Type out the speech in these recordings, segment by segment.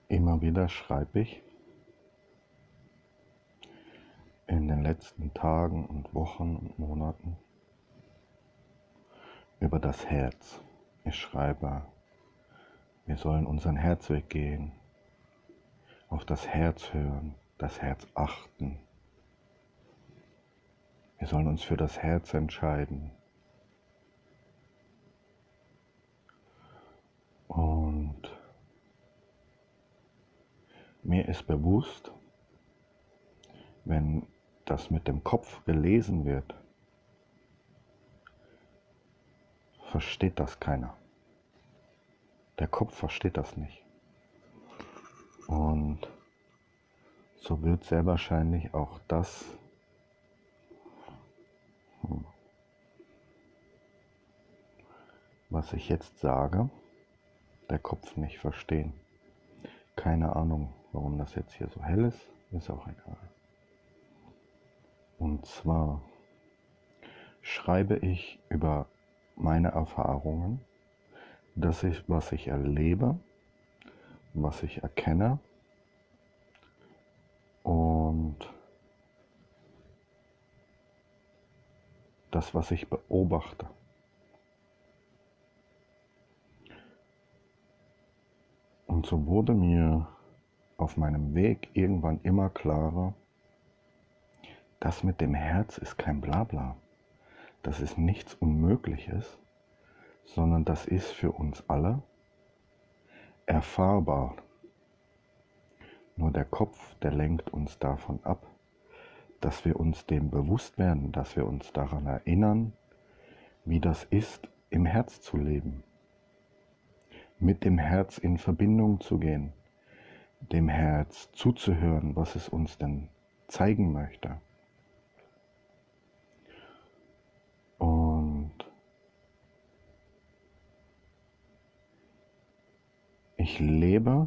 Immer wieder schreibe ich in den letzten Tagen und Wochen und Monaten über das Herz. Ich schreibe, wir sollen unseren Herzweg gehen, auf das Herz hören, das Herz achten. Wir sollen uns für das Herz entscheiden. Und mir ist bewusst, wenn das mit dem Kopf gelesen wird, versteht das keiner. Der Kopf versteht das nicht. Und so wird sehr wahrscheinlich auch das, was ich jetzt sage, der Kopf nicht verstehen. Keine Ahnung, warum das jetzt hier so hell ist auch egal. Und zwar schreibe ich über meine Erfahrungen, was ich erlebe, was ich erkenne und das, was ich beobachte. Und so wurde mir auf meinem Weg irgendwann immer klarer, das mit dem Herz ist kein Blabla. Das ist nichts Unmögliches, sondern das ist für uns alle erfahrbar. Nur der Kopf, der lenkt uns davon ab, dass wir uns dem bewusst werden, dass wir uns daran erinnern, wie das ist, im Herz zu leben, mit dem Herz in Verbindung zu gehen, dem Herz zuzuhören, was es uns denn zeigen möchte. Und ich lebe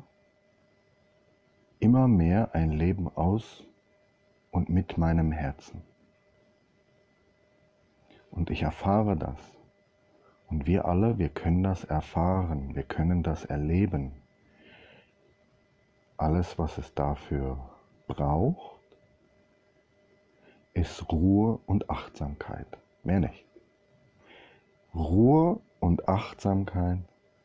immer mehr ein Leben aus und mit meinem Herzen. Und ich erfahre das. Und wir alle, wir können das erfahren, wir können das erleben. Alles, was es dafür braucht, ist Ruhe und Achtsamkeit. Mehr nicht. Ruhe und Achtsamkeit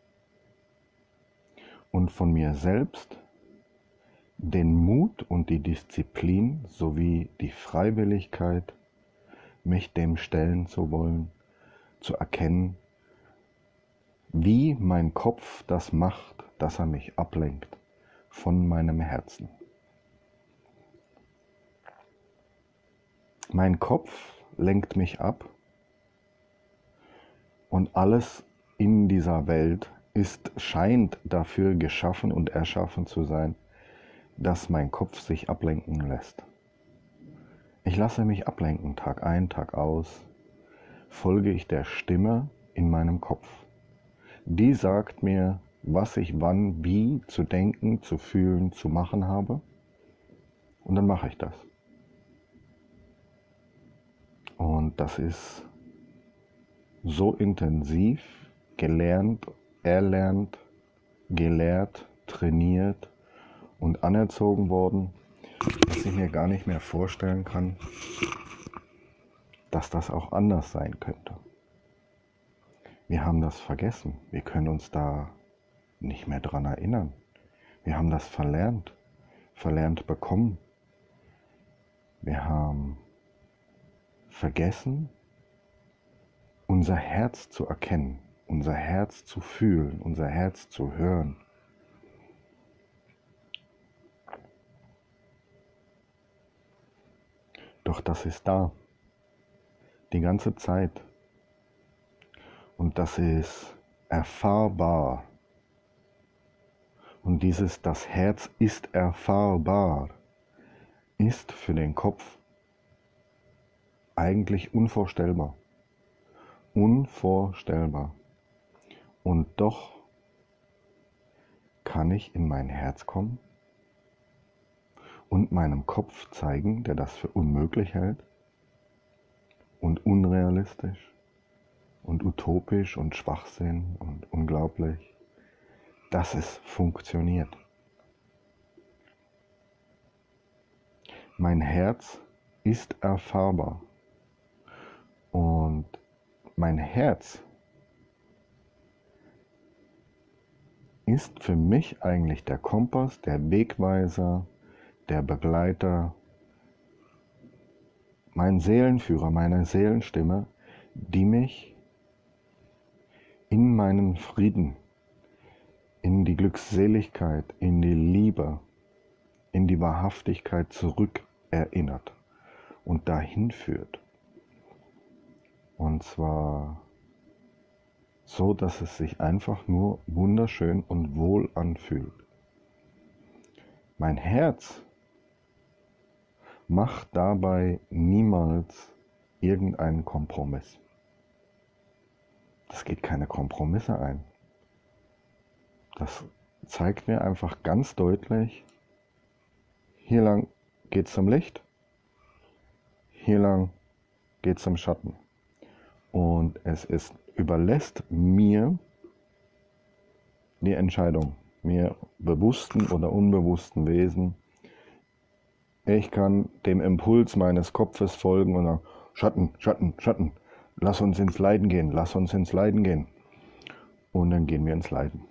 und von mir selbst den Mut und die Disziplin sowie die Freiwilligkeit, mich dem stellen zu wollen, zu erkennen, wie mein Kopf das macht, dass er mich ablenkt von meinem Herzen. Mein Kopf lenkt mich ab und alles in dieser Welt scheint dafür geschaffen und erschaffen zu sein, dass mein Kopf sich ablenken lässt. Ich lasse mich ablenken, Tag ein, Tag aus, folge ich der Stimme in meinem Kopf. Die sagt mir, was ich wann, wie zu denken, zu fühlen, zu machen habe. Und dann mache ich das. Und das ist so intensiv gelernt, erlernt, gelehrt, trainiert und anerzogen worden, dass ich mir gar nicht mehr vorstellen kann, dass das auch anders sein könnte. Wir haben das vergessen. Wir können uns da nicht mehr dran erinnern. Wir haben das verlernt bekommen. Wir haben vergessen, unser Herz zu erkennen, unser Herz zu fühlen, unser Herz zu hören. Doch das ist da, die ganze Zeit. Und das ist erfahrbar. Und das Herz ist erfahrbar, ist für den Kopf eigentlich unvorstellbar. Unvorstellbar. Und doch kann ich in mein Herz kommen und meinem Kopf zeigen, der das für unmöglich hält und unrealistisch und utopisch und Schwachsinn und unglaublich, dass es funktioniert. Mein Herz ist erfahrbar. Und mein Herz ist für mich eigentlich der Kompass, der Wegweiser, der Begleiter, mein Seelenführer, meine Seelenstimme, die mich in meinen Frieden, in die Glückseligkeit, in die Liebe, in die Wahrhaftigkeit zurück erinnert und dahin führt. Und zwar so, dass es sich einfach nur wunderschön und wohl anfühlt. Mein Herz macht dabei niemals irgendeinen Kompromiss. Das geht keine Kompromisse ein. Das zeigt mir einfach ganz deutlich, hier lang geht's zum Licht, hier lang geht's zum Schatten. Und es überlässt mir die Entscheidung, mir bewussten oder unbewussten Wesen. Ich kann dem Impuls meines Kopfes folgen und sagen, Schatten, Schatten, Schatten, lass uns ins Leiden gehen, lass uns ins Leiden gehen. Und dann gehen wir ins Leiden.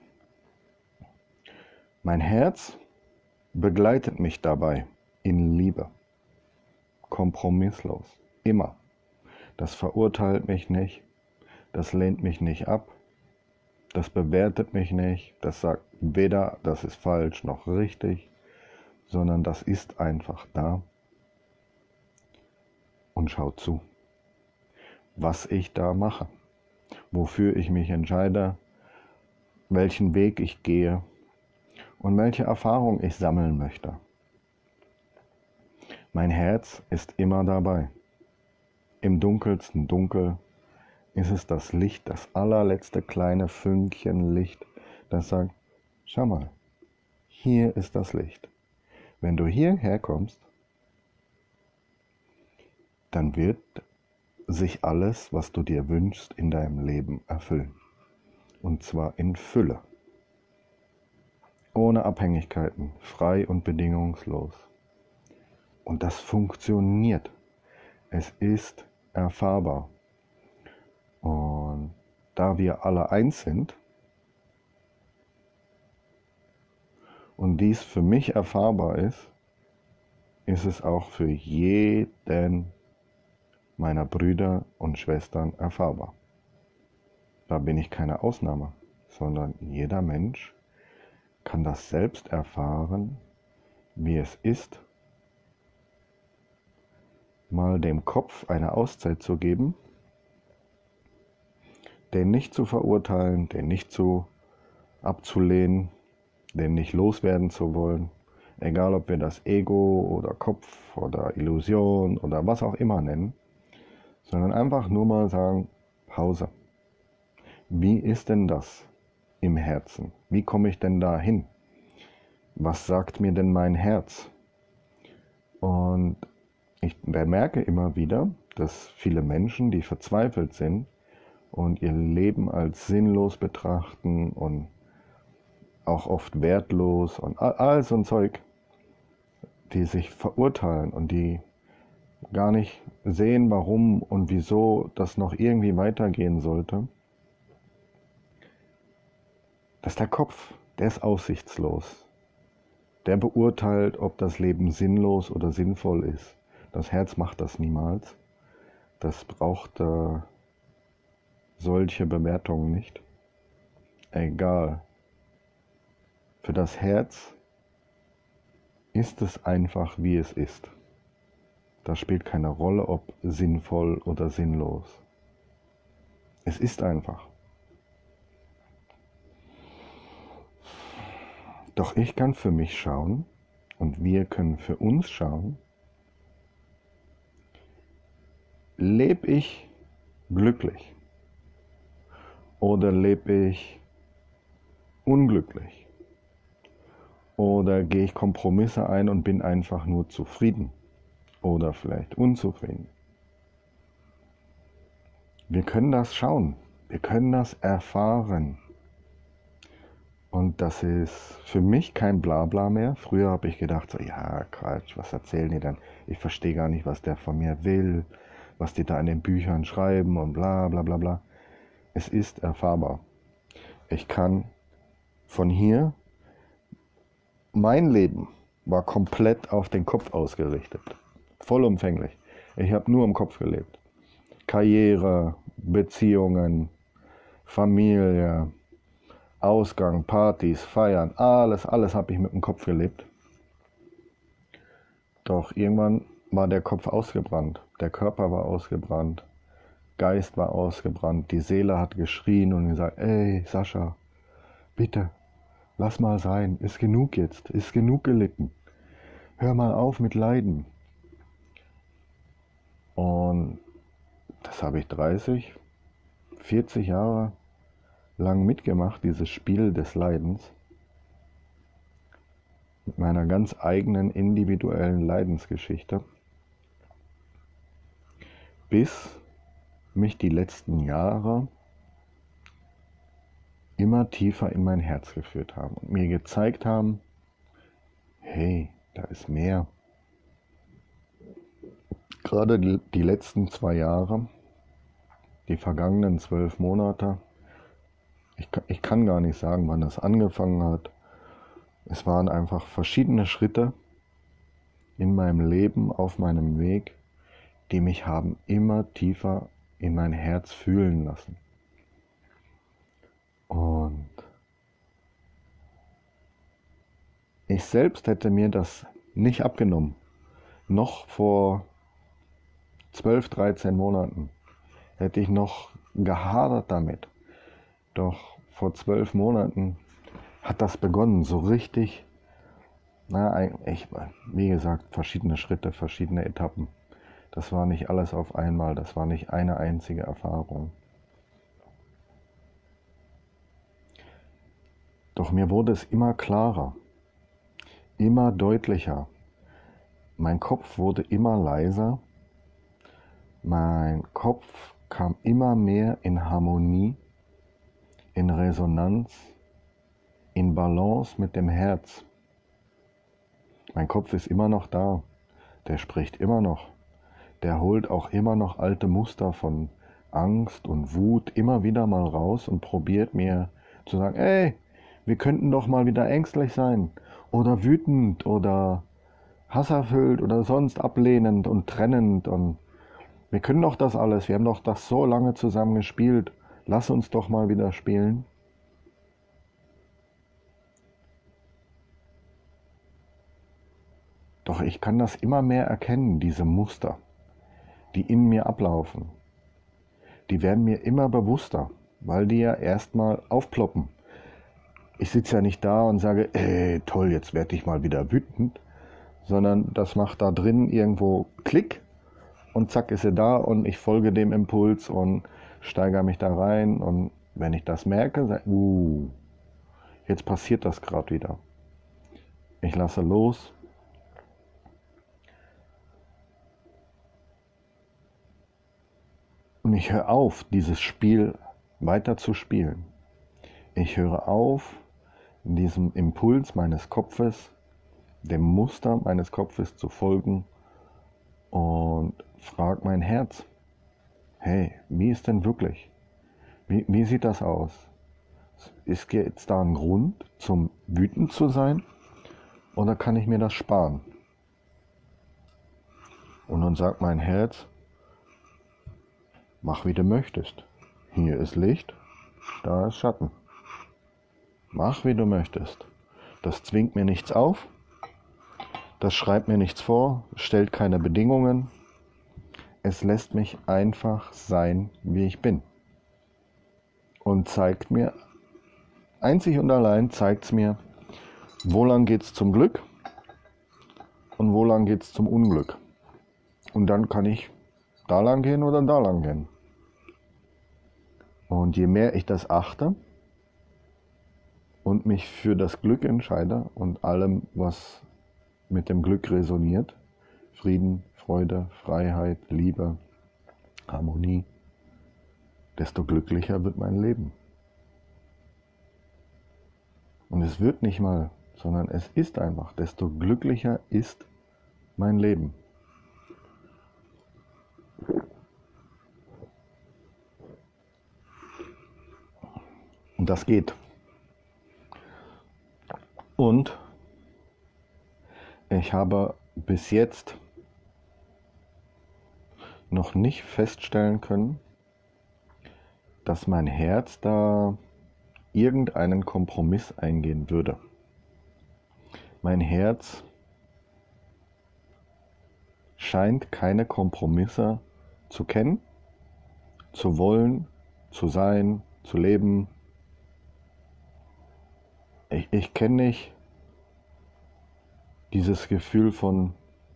Mein Herz begleitet mich dabei in Liebe, kompromisslos, immer. Das verurteilt mich nicht, das lehnt mich nicht ab, das bewertet mich nicht, das sagt weder, das ist falsch noch richtig, sondern das ist einfach da und schaut zu, was ich da mache, wofür ich mich entscheide, welchen Weg ich gehe und welche Erfahrung ich sammeln möchte. Mein Herz ist immer dabei. Im dunkelsten Dunkel ist es das Licht, das allerletzte kleine Fünkchen Licht, das sagt, schau mal, hier ist das Licht. Wenn du hierher kommst, dann wird sich alles, was du dir wünschst, in deinem Leben erfüllen. Und zwar in Fülle. Ohne Abhängigkeiten, frei und bedingungslos. Und das funktioniert. Es ist erfahrbar. Und da wir alle eins sind und dies für mich erfahrbar ist, ist es auch für jeden meiner Brüder und Schwestern erfahrbar. Da bin ich keine Ausnahme, sondern jeder Mensch kann das selbst erfahren, wie es ist, mal dem Kopf eine Auszeit zu geben, den nicht zu verurteilen, den nicht abzulehnen, den nicht loswerden zu wollen, egal ob wir das Ego oder Kopf oder Illusion oder was auch immer nennen, sondern einfach nur mal sagen, Pause. Wie ist denn das im Herzen? Wie komme ich denn da hin? Was sagt mir denn mein Herz? Und ich bemerke immer wieder, dass viele Menschen, die verzweifelt sind und ihr Leben als sinnlos betrachten und auch oft wertlos und all so ein Zeug, die sich verurteilen und die gar nicht sehen, warum und wieso das noch irgendwie weitergehen sollte, dass der Kopf, der ist aussichtslos. Der beurteilt, ob das Leben sinnlos oder sinnvoll ist. Das Herz macht das niemals. Das braucht solche Bewertungen nicht. Egal. Für das Herz ist es einfach, wie es ist. Das spielt keine Rolle, ob sinnvoll oder sinnlos. Es ist einfach. Doch ich kann für mich schauen und wir können für uns schauen, lebe ich glücklich oder lebe ich unglücklich? Oder gehe ich Kompromisse ein und bin einfach nur zufrieden oder vielleicht unzufrieden? Wir können das schauen, wir können das erfahren. Und das ist für mich kein Blabla mehr. Früher habe ich gedacht, so, ja, Quatsch, was erzählen die denn? Ich verstehe gar nicht, was der von mir will, was die da in den Büchern schreiben und bla bla bla bla. Es ist erfahrbar. Ich kann von hier, mein Leben war komplett auf den Kopf ausgerichtet. Vollumfänglich. Ich habe nur im Kopf gelebt. Karriere, Beziehungen, Familie, Ausgang, Partys, Feiern, alles habe ich mit dem Kopf gelebt. Doch irgendwann war der Kopf ausgebrannt, der Körper war ausgebrannt, Geist war ausgebrannt, die Seele hat geschrien und gesagt, ey Sascha, bitte, lass mal sein, ist genug jetzt, ist genug gelitten. Hör mal auf mit Leiden. Und das habe ich 30, 40 Jahre lang mitgemacht, dieses Spiel des Leidens, mit meiner ganz eigenen individuellen Leidensgeschichte, bis mich die letzten Jahre immer tiefer in mein Herz geführt haben und mir gezeigt haben, hey, da ist mehr. Gerade die letzten 2 Jahre, die vergangenen 12 Monate, ich kann gar nicht sagen, wann das angefangen hat. Es waren einfach verschiedene Schritte in meinem Leben, auf meinem Weg, die mich haben immer tiefer in mein Herz fühlen lassen. Und ich selbst hätte mir das nicht abgenommen. Noch vor 12, 13 Monaten hätte ich noch gehadert damit. Doch vor 12 Monaten hat das begonnen, so richtig, wie gesagt, verschiedene Schritte, verschiedene Etappen. Das war nicht alles auf einmal, das war nicht eine einzige Erfahrung. Doch mir wurde es immer klarer, immer deutlicher. Mein Kopf wurde immer leiser, mein Kopf kam immer mehr in Harmonie, in Resonanz, in Balance mit dem Herz. Mein Kopf ist immer noch da, der spricht immer noch, der holt auch immer noch alte Muster von Angst und Wut immer wieder mal raus und probiert mir zu sagen, ey, wir könnten doch mal wieder ängstlich sein oder wütend oder hasserfüllt oder sonst ablehnend und trennend und wir können doch das alles, wir haben doch das so lange zusammen gespielt, lass uns doch mal wieder spielen. Doch ich kann das immer mehr erkennen, diese Muster, die in mir ablaufen. Die werden mir immer bewusster, weil die ja erstmal aufploppen. Ich sitze ja nicht da und sage, toll, jetzt werde ich mal wieder wütend, sondern das macht da drin irgendwo Klick und zack ist sie da und ich folge dem Impuls und steigere mich da rein und wenn ich das merke, sage jetzt passiert das gerade wieder. Ich lasse los. Und ich höre auf, dieses Spiel weiter zu spielen. Ich höre auf, diesem Impuls meines Kopfes, dem Muster meines Kopfes zu folgen und frage mein Herz, hey, wie ist denn wirklich? Wie sieht das aus? Ist jetzt da ein Grund zum wütend zu sein oder kann ich mir das sparen? Und dann sagt mein Herz, mach wie du möchtest. Hier ist Licht, da ist Schatten. Mach wie du möchtest. Das zwingt mir nichts auf, das schreibt mir nichts vor, stellt keine Bedingungen. Es lässt mich einfach sein, wie ich bin. Und zeigt mir, einzig und allein zeigt es mir, wo lang geht's zum Glück und wo lang geht's zum Unglück. Und dann kann ich da lang gehen oder da lang gehen. Und je mehr ich das achte und mich für das Glück entscheide und allem, was mit dem Glück resoniert, Frieden, Freude, Freiheit, Liebe, Harmonie, desto glücklicher wird mein Leben. Und es wird nicht mal, sondern es ist einfach, desto glücklicher ist mein Leben. Und das geht. Und ich habe bis jetzt noch nicht feststellen können, dass mein Herz da irgendeinen Kompromiss eingehen würde. Mein Herz scheint keine Kompromisse zu kennen, zu wollen, zu sein, zu leben. Ich kenne nicht dieses Gefühl von,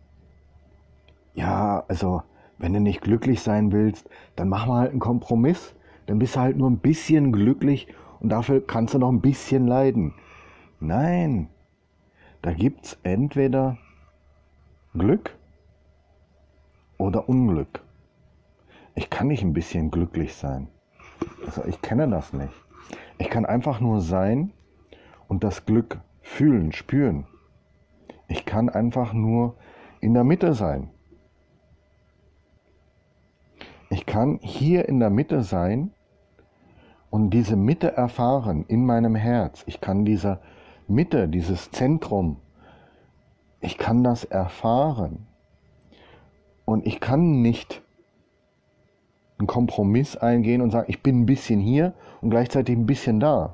ja, also wenn du nicht glücklich sein willst, dann mach mal halt einen Kompromiss. Dann bist du halt nur ein bisschen glücklich und dafür kannst du noch ein bisschen leiden. Nein, da gibt es entweder Glück oder Unglück. Ich kann nicht ein bisschen glücklich sein. Also ich kenne das nicht. Ich kann einfach nur sein und das Glück fühlen, spüren. Ich kann einfach nur in der Mitte sein. Ich kann hier in der Mitte sein und diese Mitte erfahren in meinem Herz. Ich kann diese Mitte, dieses Zentrum, ich kann das erfahren. Und ich kann nicht einen Kompromiss eingehen und sagen, ich bin ein bisschen hier und gleichzeitig ein bisschen da.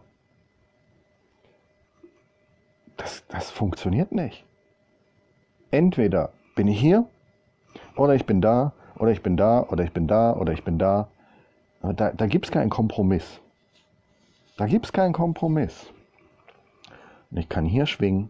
Das funktioniert nicht. Entweder bin ich hier oder ich bin da oder ich bin da oder ich bin da oder ich bin da. Aber da gibt es keinen Kompromiss. Da gibt es keinen Kompromiss. Und ich kann hier schwingen.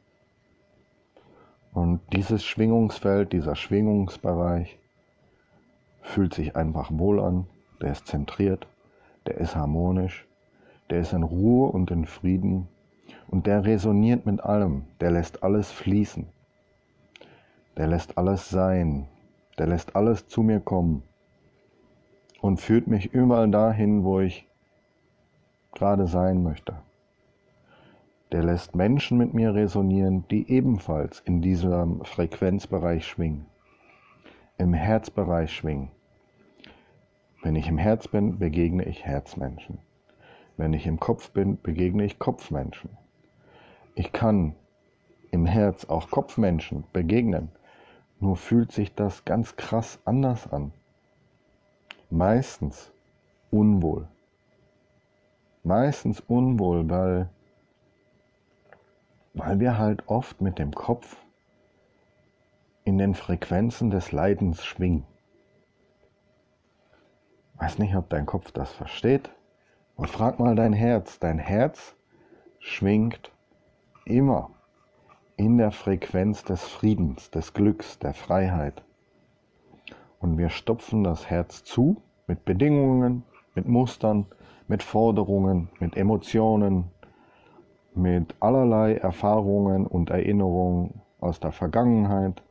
Und dieses Schwingungsfeld, dieser Schwingungsbereich fühlt sich einfach wohl an. Der ist zentriert, der ist harmonisch, der ist in Ruhe und in Frieden. Und der resoniert mit allem. Der lässt alles fließen. Der lässt alles sein. Der lässt alles zu mir kommen. Und führt mich überall dahin, wo ich gerade sein möchte. Der lässt Menschen mit mir resonieren, die ebenfalls in diesem Frequenzbereich schwingen. Im Herzbereich schwingen. Wenn ich im Herz bin, begegne ich Herzmenschen. Wenn ich im Kopf bin, begegne ich Kopfmenschen. Ich kann im Herz auch Kopfmenschen begegnen, nur fühlt sich das ganz krass anders an. Meistens unwohl. Meistens unwohl, weil wir halt oft mit dem Kopf in den Frequenzen des Leidens schwingen. Weiß nicht, ob dein Kopf das versteht. Und frag mal dein Herz. Dein Herz schwingt immer in der Frequenz des Friedens, des Glücks, der Freiheit. Und wir stopfen das Herz zu mit Bedingungen, mit Mustern, mit Forderungen, mit Emotionen, mit allerlei Erfahrungen und Erinnerungen aus der Vergangenheit,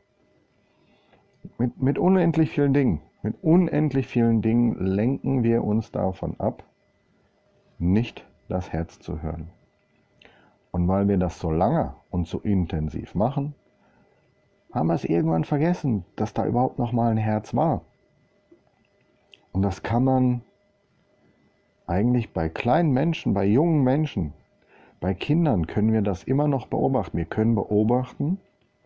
mit unendlich vielen Dingen. Mit unendlich vielen Dingen lenken wir uns davon ab, nicht das Herz zu hören. Und weil wir das so lange und so intensiv machen, haben wir es irgendwann vergessen, dass da überhaupt noch mal ein Herz war. Und das kann man eigentlich bei kleinen Menschen, bei jungen Menschen, bei Kindern können wir das immer noch beobachten. Wir können beobachten,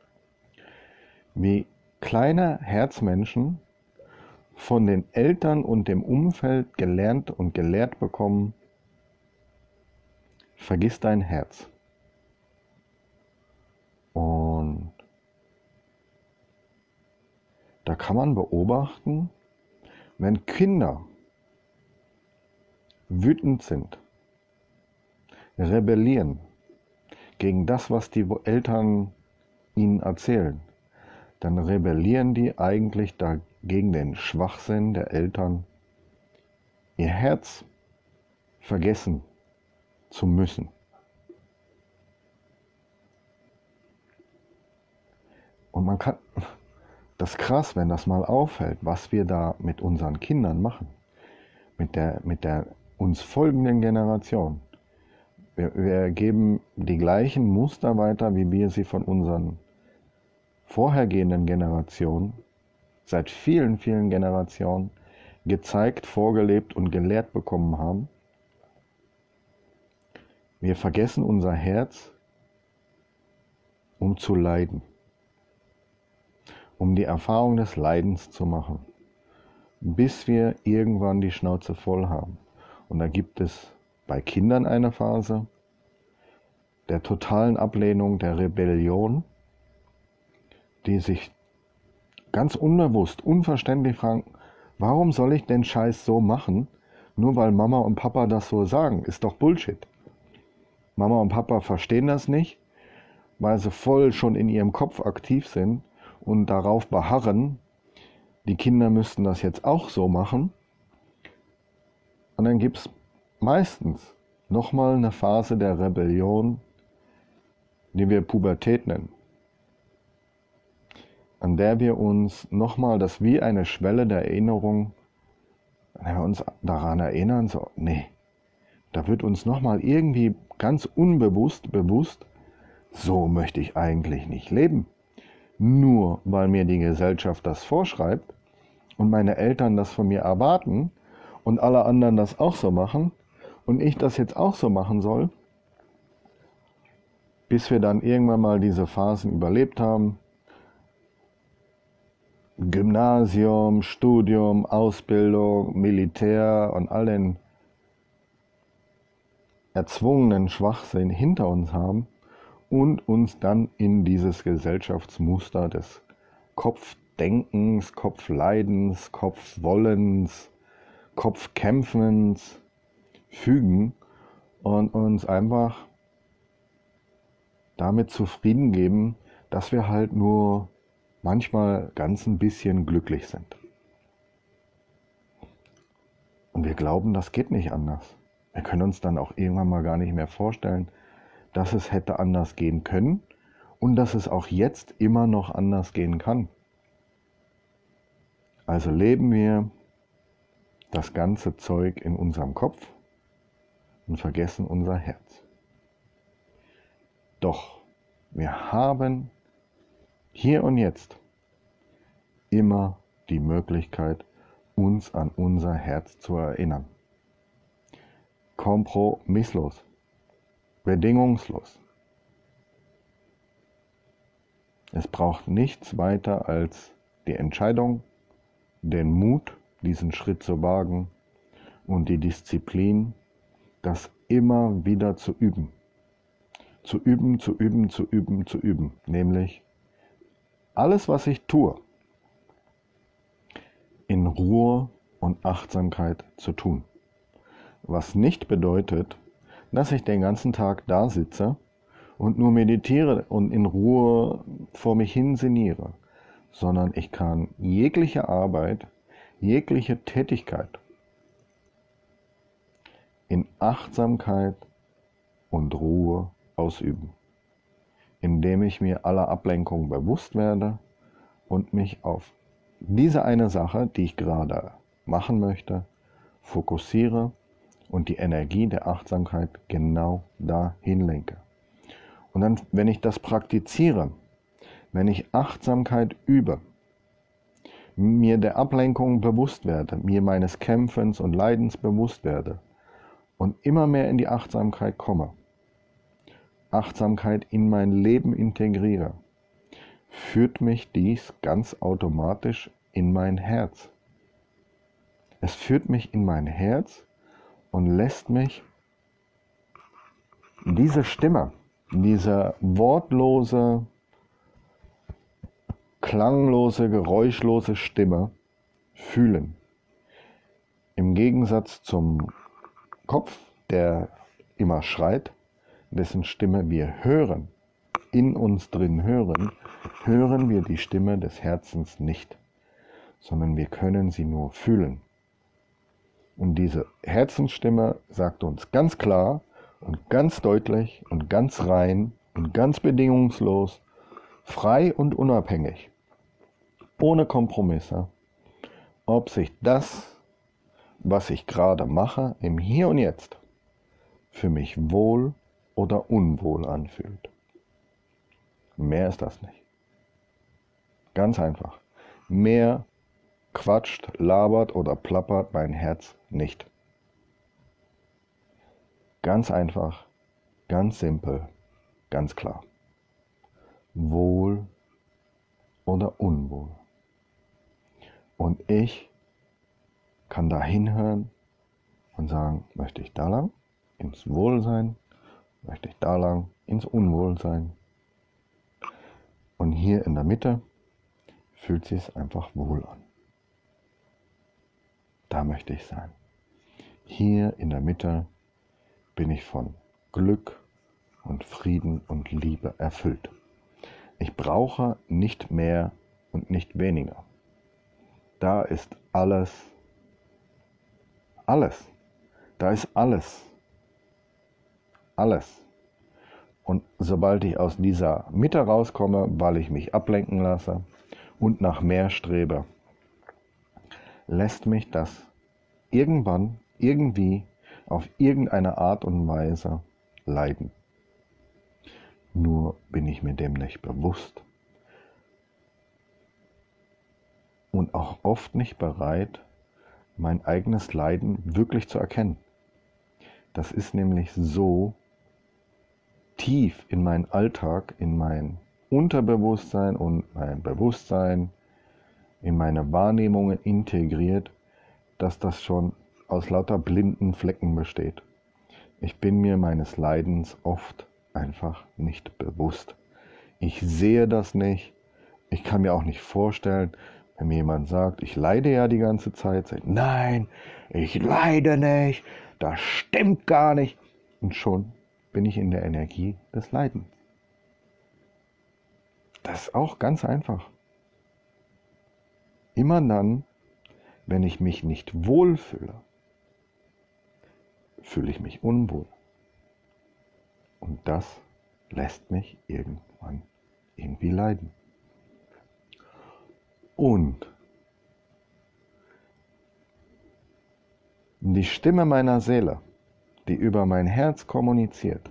wie kleine Herzmenschen von den Eltern und dem Umfeld gelernt und gelehrt bekommen, vergiss dein Herz. Und da kann man beobachten, wenn Kinder wütend sind, rebellieren gegen das, was die Eltern ihnen erzählen, dann rebellieren die eigentlich gegen den Schwachsinn der Eltern, ihr Herz vergessen zu müssen. Und man kann, das ist krass, wenn das mal auffällt, was wir da mit unseren Kindern machen, mit der uns folgenden Generation. Wir geben die gleichen Muster weiter, wie wir sie von unseren vorhergehenden Generationen, seit vielen, vielen Generationen, gezeigt, vorgelebt und gelehrt bekommen haben. Wir vergessen unser Herz, um zu leiden, um die Erfahrung des Leidens zu machen, bis wir irgendwann die Schnauze voll haben. Und da gibt es bei Kindern eine Phase der totalen Ablehnung, der Rebellion, die sich ganz unbewusst, unverständlich fragen, warum soll ich den Scheiß so machen, nur weil Mama und Papa das so sagen? Ist doch Bullshit. Mama und Papa verstehen das nicht, weil sie voll schon in ihrem Kopf aktiv sind und darauf beharren, die Kinder müssten das jetzt auch so machen. Und dann gibt es meistens nochmal eine Phase der Rebellion, die wir Pubertät nennen, an der wir uns nochmal, das wie eine Schwelle der Erinnerung, an der wir uns daran erinnern, so, nee, da wird uns nochmal irgendwie ganz unbewusst bewusst, so möchte ich eigentlich nicht leben. Nur weil mir die Gesellschaft das vorschreibt und meine Eltern das von mir erwarten und alle anderen das auch so machen und ich das jetzt auch so machen soll, bis wir dann irgendwann mal diese Phasen überlebt haben. Gymnasium, Studium, Ausbildung, Militär und all den erzwungenen Schwachsinn hinter uns haben und uns dann in dieses Gesellschaftsmuster des Kopfdenkens, Kopfleidens, Kopfwollens, Kopfkämpfens fügen und uns einfach damit zufrieden geben, dass wir halt nur manchmal ganz ein bisschen glücklich sind. Und wir glauben, das geht nicht anders. Wir können uns dann auch irgendwann mal gar nicht mehr vorstellen, dass es hätte anders gehen können und dass es auch jetzt immer noch anders gehen kann. Also leben wir das ganze Zeug in unserem Kopf und vergessen unser Herz. Doch wir haben hier und jetzt immer die Möglichkeit, uns an unser Herz zu erinnern. Kompromisslos, bedingungslos. Es braucht nichts weiter als die Entscheidung, den Mut, diesen Schritt zu wagen und die Disziplin, das immer wieder zu üben. Zu üben, zu üben, zu üben, zu üben. Nämlich alles, was ich tue, in Ruhe und Achtsamkeit zu tun. Was nicht bedeutet, dass ich den ganzen Tag da sitze und nur meditiere und in Ruhe vor mich hin sinniere, sondern ich kann jegliche Arbeit, jegliche Tätigkeit in Achtsamkeit und Ruhe ausüben, indem ich mir aller Ablenkung bewusst werde und mich auf diese eine Sache, die ich gerade machen möchte, fokussiere und die Energie der Achtsamkeit genau dahin lenke. Und dann, wenn ich das praktiziere, wenn ich Achtsamkeit übe, mir der Ablenkung bewusst werde, mir meines Kämpfens und Leidens bewusst werde und immer mehr in die Achtsamkeit komme, Achtsamkeit in mein Leben integriere, führt mich dies ganz automatisch in mein Herz. Es führt mich in mein Herz und lässt mich diese Stimme, diese wortlose, klanglose, geräuschlose Stimme fühlen. Im Gegensatz zum Kopf, der immer schreit, dessen Stimme wir hören, in uns drin hören, hören wir die Stimme des Herzens nicht, sondern wir können sie nur fühlen. Und diese Herzensstimme sagt uns ganz klar und ganz deutlich und ganz rein und ganz bedingungslos, frei und unabhängig, ohne Kompromisse, ob sich das, was ich gerade mache, im Hier und Jetzt, für mich wohl oder unwohl anfühlt. Mehr ist das nicht. Ganz einfach. Mehr quatscht, labert oder plappert mein Herz nicht. Ganz einfach, ganz simpel, ganz klar. Wohl oder unwohl. Und ich kann da hinhören und sagen, möchte ich da lang ins Wohlsein, möchte ich da lang ins Unwohlsein. Und hier in der Mitte fühlt sich es einfach wohl an. Da möchte ich sein. Hier in der Mitte bin ich von Glück und Frieden und Liebe erfüllt. Ich brauche nicht mehr und nicht weniger. Da ist alles. Alles. Da ist alles. Alles. Und sobald ich aus dieser Mitte rauskomme, weil ich mich ablenken lasse und nach mehr strebe, lässt mich das irgendwann, irgendwie, auf irgendeine Art und Weise leiden. Nur bin ich mir dem nicht bewusst und auch oft nicht bereit, mein eigenes Leiden wirklich zu erkennen. Das ist nämlich so tief in meinen Alltag, in mein Unterbewusstsein und mein Bewusstsein, in meine Wahrnehmungen integriert, dass das schon aus lauter blinden Flecken besteht. Ich bin mir meines Leidens oft einfach nicht bewusst. Ich sehe das nicht. Ich kann mir auch nicht vorstellen, wenn mir jemand sagt, ich leide ja die ganze Zeit, sagt, nein, ich leide nicht, das stimmt gar nicht. Und schon bin ich in der Energie des Leidens. Das ist auch ganz einfach. Immer dann, wenn ich mich nicht wohlfühle, fühle ich mich unwohl. Und das lässt mich irgendwann irgendwie leiden. Und die Stimme meiner Seele, die über mein Herz kommuniziert,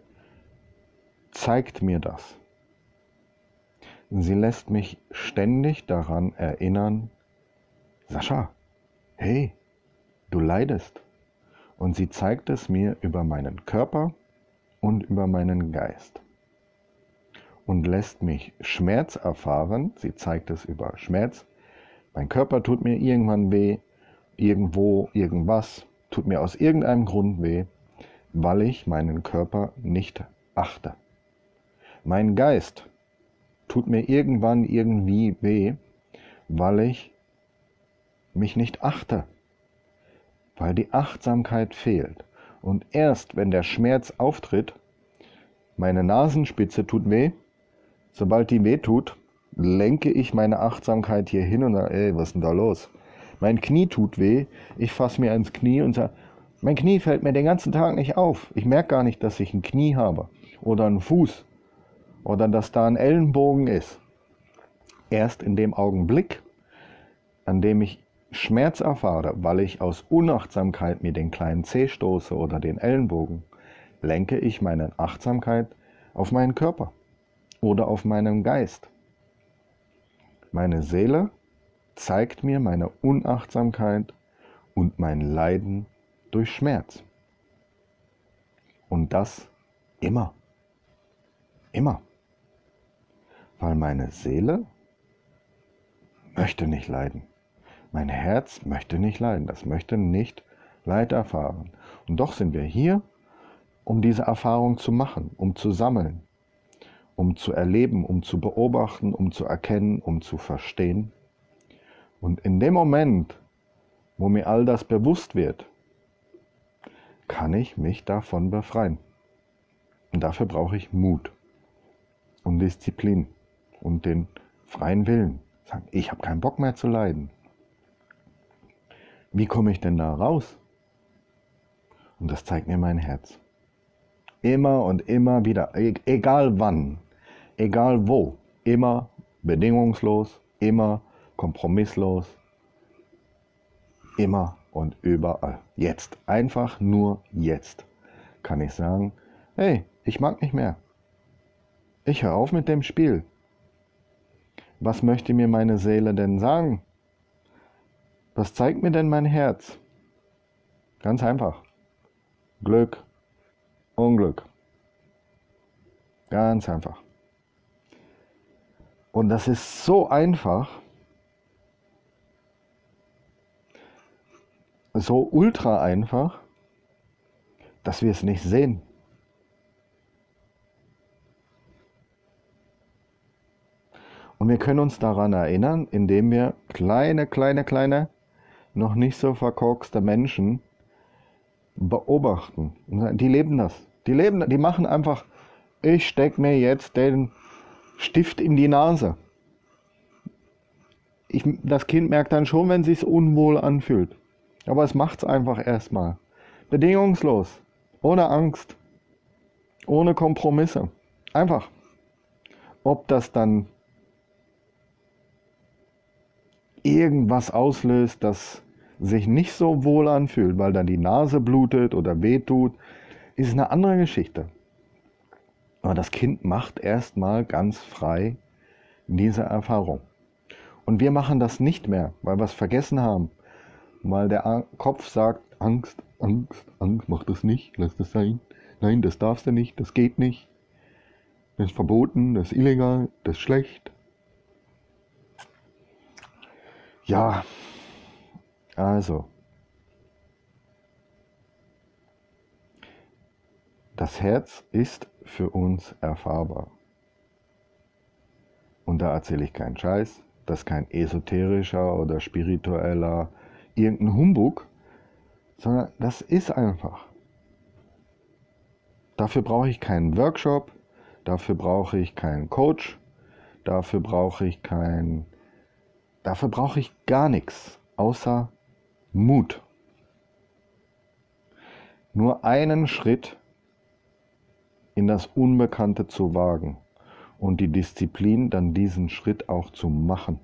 zeigt mir das. Sie lässt mich ständig daran erinnern, Sascha, hey, du leidest. Und sie zeigt es mir über meinen Körper und über meinen Geist. Und lässt mich Schmerz erfahren. Sie zeigt es über Schmerz. Mein Körper tut mir irgendwann weh, irgendwo, irgendwas tut mir aus irgendeinem Grund weh, weil ich meinen Körper nicht achte. Mein Geist tut mir irgendwann irgendwie weh, weil ich mich nicht achte, weil die Achtsamkeit fehlt. Und erst wenn der Schmerz auftritt, meine Nasenspitze tut weh, sobald die weh tut, lenke ich meine Achtsamkeit hier hin und sage, ey, was ist denn da los? Mein Knie tut weh, ich fasse mir ans Knie und sage, mein Knie fällt mir den ganzen Tag nicht auf. Ich merke gar nicht, dass ich ein Knie habe oder einen Fuß oder dass da ein Ellenbogen ist. Erst in dem Augenblick, an dem ich Schmerz erfahre, weil ich aus Unachtsamkeit mir den kleinen Zeh stoße oder den Ellenbogen, lenke ich meine Achtsamkeit auf meinen Körper oder auf meinen Geist. Meine Seele zeigt mir meine Unachtsamkeit und mein Leiden durch Schmerz. Und das immer. Immer. Weil meine Seele möchte nicht leiden. Mein Herz möchte nicht leiden. Das möchte nicht Leid erfahren. Und doch sind wir hier, um diese Erfahrung zu machen, um zu sammeln, um zu erleben, um zu beobachten, um zu erkennen, um zu verstehen. Und in dem Moment, wo mir all das bewusst wird, kann ich mich davon befreien. Und dafür brauche ich Mut und Disziplin und den freien Willen. Sagen, ich habe keinen Bock mehr zu leiden. Wie komme ich denn da raus? Und das zeigt mir mein Herz. Immer und immer wieder, egal wann, egal wo, immer bedingungslos, immer kompromisslos, immer und überall. Jetzt, einfach nur jetzt, kann ich sagen, Hey, ich mag nicht mehr. Ich höre auf mit dem Spiel. Was möchte mir meine Seele denn sagen? Was zeigt mir denn mein Herz? Ganz einfach. Glück, Unglück. Ganz einfach. Und das ist so einfach, so ultra einfach, dass wir es nicht sehen. Und wir können uns daran erinnern, indem wir kleine, noch nicht so verkorkste Menschen beobachten. Die leben das. Die machen einfach, ich stecke mir jetzt den Stift in die Nase. Das Kind merkt dann schon, wenn es sich unwohl anfühlt. Aber es macht es einfach erstmal. Bedingungslos. Ohne Angst. Ohne Kompromisse. Einfach. Ob das dann irgendwas auslöst, das sich nicht so wohl anfühlt, weil dann die Nase blutet oder wehtut, ist eine andere Geschichte. Aber das Kind macht erstmal ganz frei diese Erfahrung. Und wir machen das nicht mehr, weil wir es vergessen haben. Weil der Kopf sagt, Angst, Angst, Angst, mach das nicht, lass das sein. Nein, das darfst du nicht, das geht nicht. Das ist verboten, das ist illegal, das ist schlecht. Ja, also. Das Herz ist für uns erfahrbar. Und da erzähle ich keinen Scheiß, das ist kein esoterischer oder spiritueller irgendein Humbug, sondern das ist einfach. Dafür brauche ich keinen Workshop, dafür brauche ich keinen Coach, dafür brauche ich gar nichts, außer Mut. Nur einen Schritt in das Unbekannte zu wagen und die Disziplin, dann diesen Schritt auch zu machen.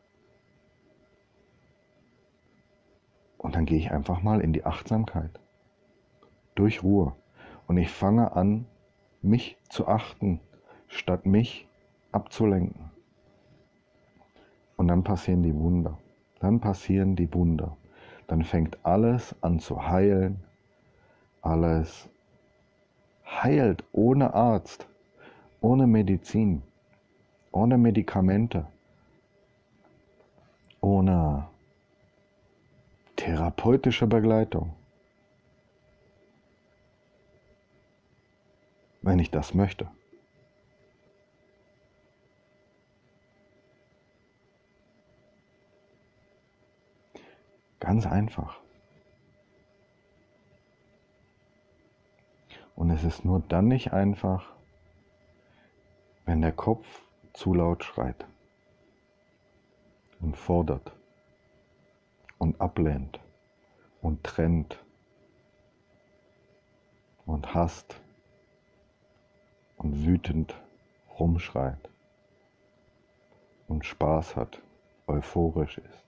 Und dann gehe ich einfach mal in die Achtsamkeit, durch Ruhe. Und ich fange an, mich zu achten, statt mich abzulenken. Und dann passieren die Wunder. Dann fängt alles an zu heilen. Alles heilt ohne Arzt, ohne Medizin, ohne Medikamente, ohne therapeutische Begleitung. Wenn ich das möchte. Ganz einfach. Und es ist nur dann nicht einfach, wenn der Kopf zu laut schreit und fordert und ablehnt und trennt und hasst und wütend rumschreit und Spaß hat, euphorisch ist.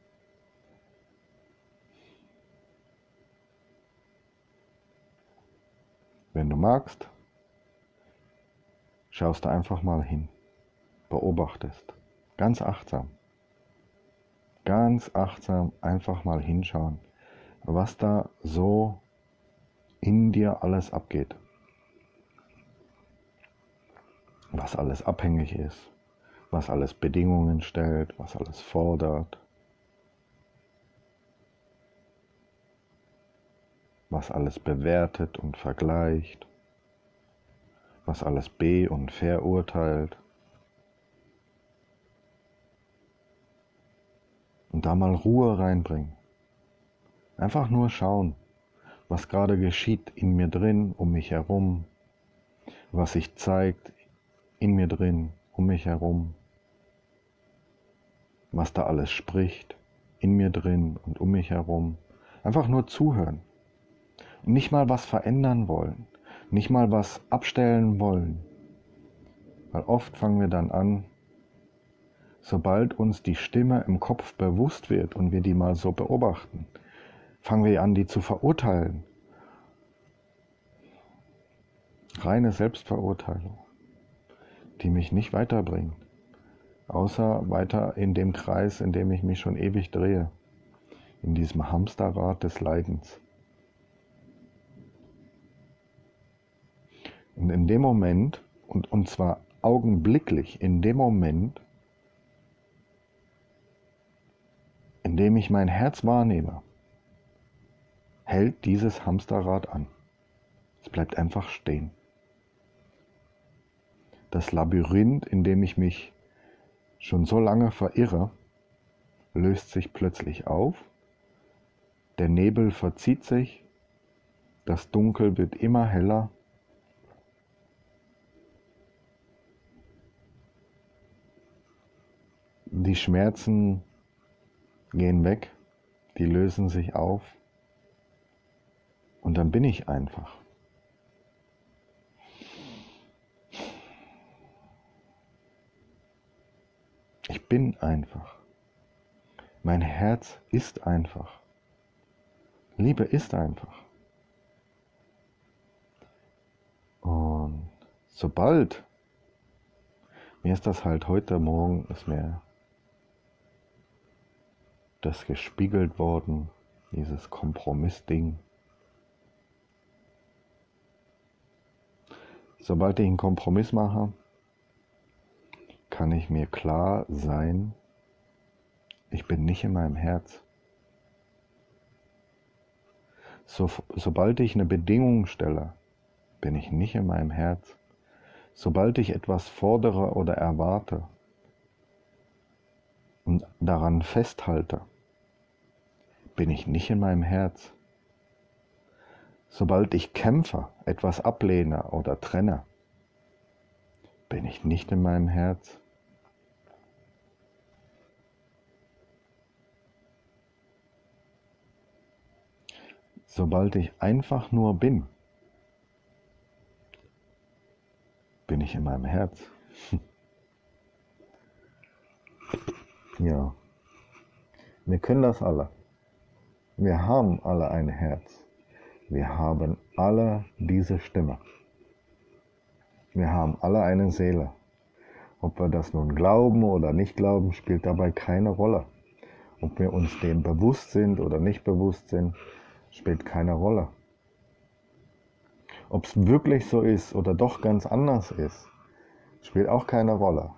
Wenn du magst, schaust du einfach mal hin, beobachtest, ganz achtsam einfach mal hinschauen, was da so in dir alles abgeht, was alles abhängig ist, was alles Bedingungen stellt, was alles fordert, was alles bewertet und vergleicht, was alles und verurteilt. Und da mal Ruhe reinbringen. Einfach nur schauen, was gerade geschieht in mir drin, um mich herum, was sich zeigt in mir drin, um mich herum, was da alles spricht, in mir drin und um mich herum. Einfach nur zuhören. Und nicht mal was verändern wollen, nicht mal was abstellen wollen. Weil oft fangen wir dann an, sobald uns die Stimme im Kopf bewusst wird und wir die mal so beobachten, fangen wir an, die zu verurteilen. Reine Selbstverurteilung, die mich nicht weiterbringt, außer weiter in dem Kreis, in dem ich mich schon ewig drehe, in diesem Hamsterrad des Leidens. Und in dem Moment, und zwar augenblicklich, in dem Moment, in dem ich mein Herz wahrnehme, hält dieses Hamsterrad an. Es bleibt einfach stehen. Das Labyrinth, in dem ich mich schon so lange verirre, löst sich plötzlich auf, der Nebel verzieht sich, das Dunkel wird immer heller. Die Schmerzen gehen weg, die lösen sich auf und dann bin ich einfach. Ich bin einfach. Mein Herz ist einfach. Liebe ist einfach. Und sobald, mir ist das halt heute Morgen, ist mir das gespiegelt worden, dieses Kompromissding. Sobald ich einen Kompromiss mache, kann ich mir klar sein, ich bin nicht in meinem Herz. Sobald ich eine Bedingung stelle, bin ich nicht in meinem Herz. Sobald ich etwas fordere oder erwarte und daran festhalte, bin ich nicht in meinem Herz. Sobald ich kämpfe, etwas ablehne oder trenne, bin ich nicht in meinem Herz. Sobald ich einfach nur bin, bin ich in meinem Herz. Ja, wir können das alle. Wir haben alle ein Herz. Wir haben alle diese Stimme. Wir haben alle eine Seele. Ob wir das nun glauben oder nicht glauben, spielt dabei keine Rolle. Ob wir uns dem bewusst sind oder nicht bewusst sind, spielt keine Rolle. Ob es wirklich so ist oder doch ganz anders ist, spielt auch keine Rolle.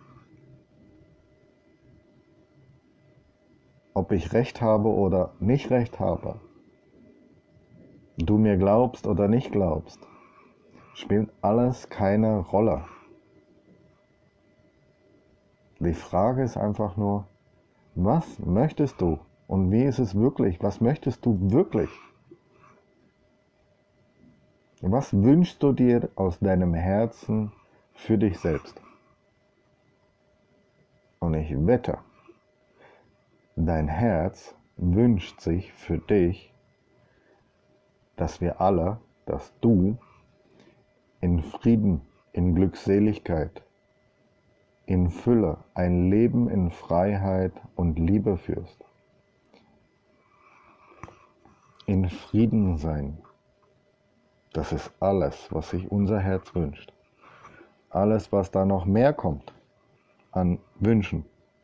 Ob ich recht habe oder nicht recht habe, du mir glaubst oder nicht glaubst, spielt alles keine Rolle. Die Frage ist einfach nur, was möchtest du und wie ist es wirklich? Was möchtest du wirklich? Was wünschst du dir aus deinem Herzen für dich selbst? Und ich wette, dein Herz wünscht sich für dich, dass wir alle, dass du in Frieden, in Glückseligkeit, in Fülle, ein Leben in Freiheit und Liebe führst. In Frieden sein. Das ist alles, was sich unser Herz wünscht. Alles, was da noch mehr kommt an Wünschen,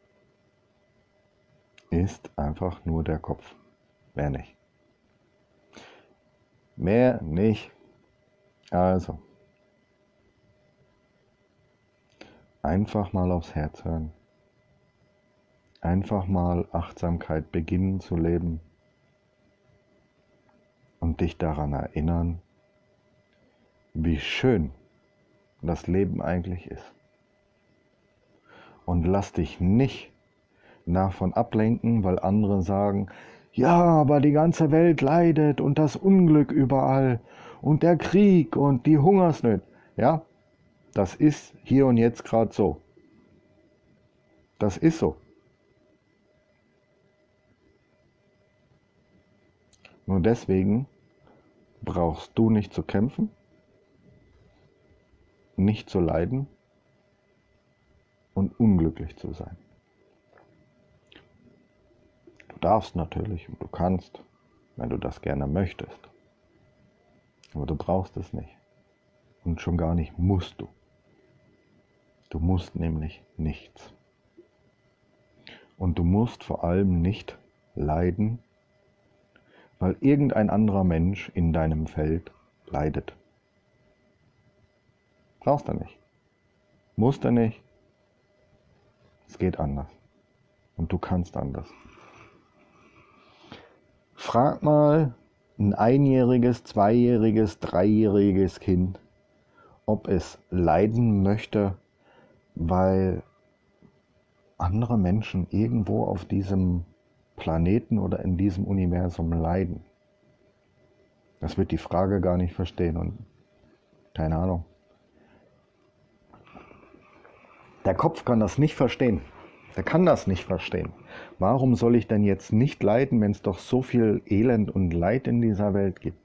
ist einfach nur der Kopf. Mehr nicht. Mehr nicht. Also, einfach mal aufs Herz hören. Einfach mal Achtsamkeit beginnen zu leben und dich daran erinnern, wie schön das Leben eigentlich ist. Und lass dich nicht davon ablenken, weil andere sagen, ja, aber die ganze Welt leidet und das Unglück überall und der Krieg und die Hungersnöte. Ja, das ist hier und jetzt gerade so. Das ist so. Nur deswegen brauchst du nicht zu kämpfen, nicht zu leiden und unglücklich zu sein. Du darfst natürlich und du kannst, wenn du das gerne möchtest. Aber du brauchst es nicht. Und schon gar nicht musst du. Du musst nämlich nichts. Und du musst vor allem nicht leiden, weil irgendein anderer Mensch in deinem Feld leidet. Brauchst du nicht. Musst du nicht. Es geht anders. Und du kannst anders. Frag mal ein einjähriges, zweijähriges, dreijähriges Kind, ob es leiden möchte, weil andere Menschen irgendwo auf diesem Planeten oder in diesem Universum leiden. Das wird die Frage gar nicht verstehen und keine Ahnung. Der Kopf kann das nicht verstehen. Der kann das nicht verstehen. Warum soll ich denn jetzt nicht leiden, wenn es doch so viel Elend und Leid in dieser Welt gibt?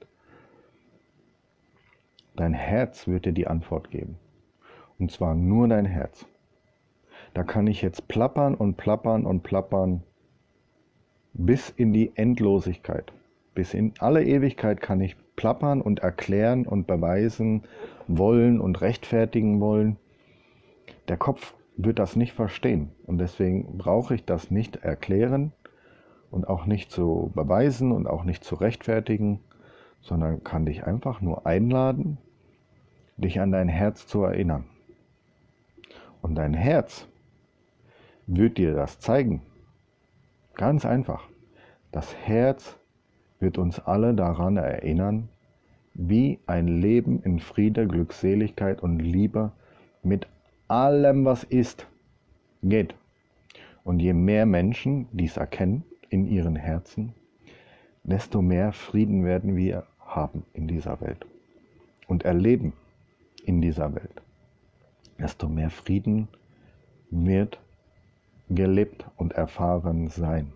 Dein Herz wird dir die Antwort geben. Und zwar nur dein Herz. Da kann ich jetzt plappern und plappern und plappern bis in die Endlosigkeit. Bis in alle Ewigkeit kann ich plappern und erklären und beweisen wollen und rechtfertigen wollen. Der Kopf wird das nicht verstehen und deswegen brauche ich das nicht erklären und auch nicht zu beweisen und auch nicht zu rechtfertigen, sondern kann dich einfach nur einladen, dich an dein Herz zu erinnern. Und dein Herz wird dir das zeigen. Ganz einfach. Das Herz wird uns alle daran erinnern, wie ein Leben in Friede, Glückseligkeit und Liebe mit allem, was ist, geht. Und je mehr Menschen dies erkennen in ihren Herzen, desto mehr Frieden werden wir haben in dieser Welt und erleben in dieser Welt. Desto mehr Frieden wird gelebt und erfahren sein.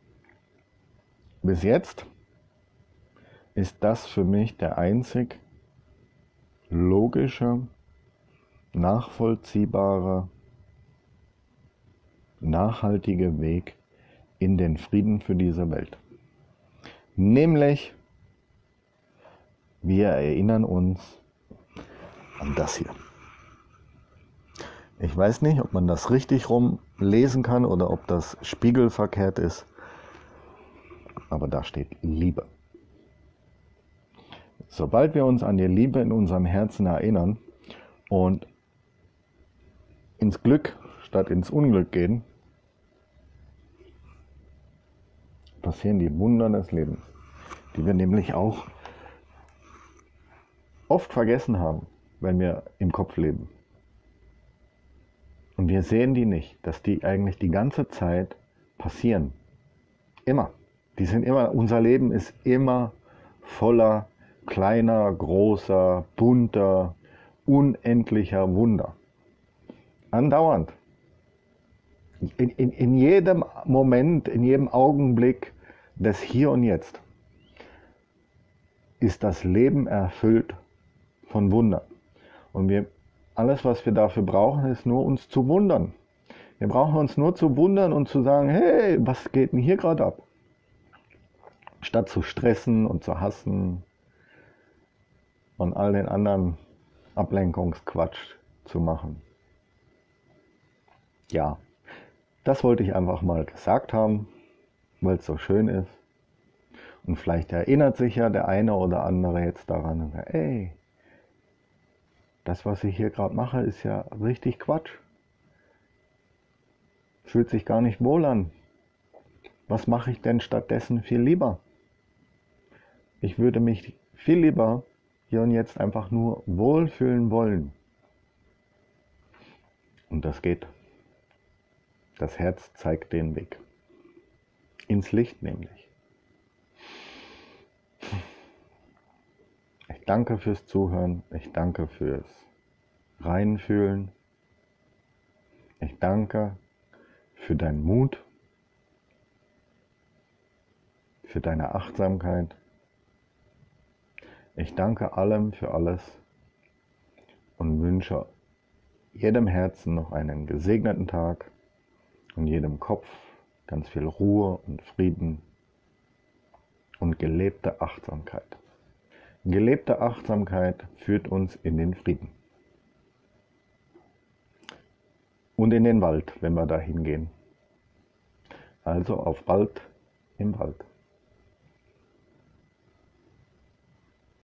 Bis jetzt ist das für mich der einzig logische, nachvollziehbare, nachhaltige Weg in den Frieden für diese Welt. Nämlich, wir erinnern uns an das hier. Ich weiß nicht, ob man das richtig rum lesen kann oder ob das spiegelverkehrt ist, aber da steht Liebe. Sobald wir uns an die Liebe in unserem Herzen erinnern und ins Glück statt ins Unglück gehen, passieren die Wunder des Lebens, die wir nämlich auch oft vergessen haben, wenn wir im Kopf leben. Und wir sehen die nicht, dass die eigentlich die ganze Zeit passieren. Immer. Die sind immer, unser Leben ist immer voller kleiner, großer, bunter, unendlicher Wunder. Andauernd. In jedem Moment, in jedem Augenblick des Hier und Jetzt ist das Leben erfüllt von Wunder. Und alles, was wir dafür brauchen, ist nur uns zu wundern. Wir brauchen uns nur zu wundern und zu sagen, hey, was geht denn hier gerade ab? Statt zu stressen und zu hassen und all den anderen Ablenkungsquatsch zu machen. Ja, das wollte ich einfach mal gesagt haben, weil es so schön ist. Und vielleicht erinnert sich ja der eine oder andere jetzt daran und sagt, ey, das, was ich hier gerade mache, ist ja richtig Quatsch. Fühlt sich gar nicht wohl an. Was mache ich denn stattdessen viel lieber? Ich würde mich viel lieber hier und jetzt einfach nur wohlfühlen wollen. Und das geht. Das Herz zeigt den Weg. Ins Licht nämlich. Ich danke fürs Zuhören. Ich danke fürs Reinfühlen. Ich danke für deinen Mut, für deine Achtsamkeit. Ich danke allem für alles und wünsche jedem Herzen noch einen gesegneten Tag und jedem Kopf ganz viel Ruhe und Frieden und gelebte Achtsamkeit. Gelebte Achtsamkeit führt uns in den Frieden. Und in den Wald, wenn wir da hingehen. Also auf bald im Wald.